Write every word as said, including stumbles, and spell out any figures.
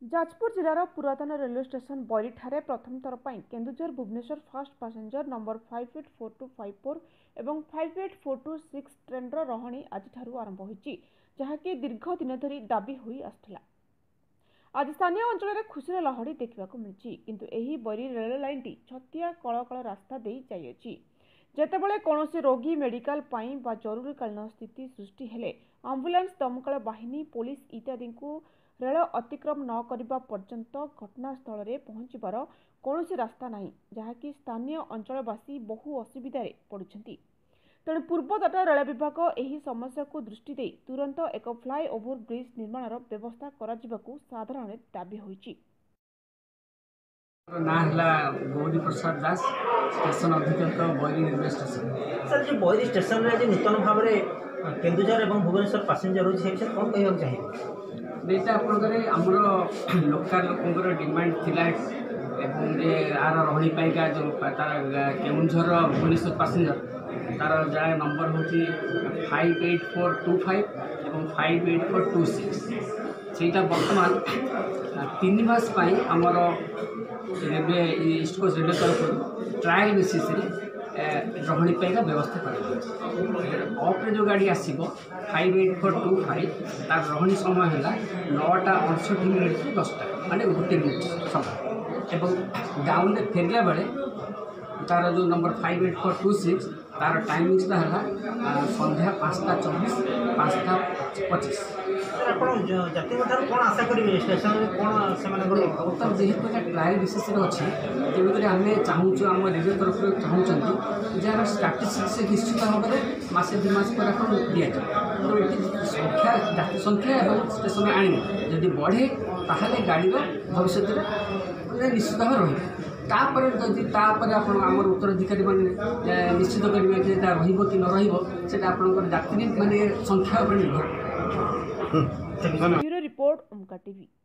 जाजपुर जिलार पुरातन railway station बैरी प्रथम थर पर Kendujhar Bhubaneswar fast passenger number five eight four two five four और five eight four two six train रहाणी आज आरंभ होती जहाँकि दीर्घ दिन धरी दाबी हुई आसुला। आज स्थानीय अंचल में खुशी लहड़ी देखा मिली किंतु एही बैरी रेल लाइन टी छतिया कलकल रास्ता दे जाइए जेतेबेले कौनसी रोगी मेडिकल पाई बा जरूरीकालीन स्थिति सृष्टि हेले आंबुलांस दमकल बाहिनी पुलिस इत्यादि को रेल अतिक्रम न करने पर्यंत घटनास्थल में पहुंचबार कौन रास्ता नहीं जहाँकि स्थानीय अंचलवासी बहु असुविधार पड़ुछंती। तेणु पूर्वतट रेल विभाग यह समस्या को दृष्टि दे तुरंत एक फ्लाईओवर ब्रिज निर्माण व्यवस्था कराजिबाकु साधारण दाबी होईछि। ना हला गौरी प्रसाद दास स्टेशन अधीक्षक बैरी रेलवे स्टेशन। सर जो बैरी स्टेशन रे जे नूतन भाव में केन्दुझर और भुवनेश्वर पैसेंजर होछि से कोन कहय चाहिए देता आपनकर हमरो लोकल लोकंकर डिमांड थिला एवं जे आर रही पाइका जो तार केन्दुझर भुवनेश्वर पैसेंजर तार जाए नंबर होछि five eight four two five एवं five eight four two six सेटा वर्तमान तीन मास पाई हमर रेलवे ईस्ट कोस्ट रेलवे तरफ ट्रायल बेसिस रही पाइका व्यवस्था कर अफ्रे जो गाड़ी आसो five eight four two five तार रही समय है नौटा अड़सठ मिनिट दसटा माने गोटे मिनिट समय एवं डाउन फेरला बेले तार जो number five eight four two six तार टाइमिंगटा है संध्या पाँचटा चौबीस पाँचटा पचिश। बर्तमान जेहेतु ट्रायल विशेष अच्छी तेणुक आम चाहूँ आम रेलवे तरफ चाहूँ जार स्टाटिस्टिक्स निश्चित भाव में मसे दु मास पर दि जाए तो ये संख्या जाति संख्या और स्टेशन आने जदि बढ़े ताहले गाड़ी भविष्य में निश्चित भाव रही तापर जदि तापर आपण आमर उत्तराधिकारी माने निश्चित करेंगे कि रहिबो कि न रहिबो सेटा आपनकर यात्री माने संख्या पर निर्भर। ब्यूरो रिपोर्ट ओमका टीवी।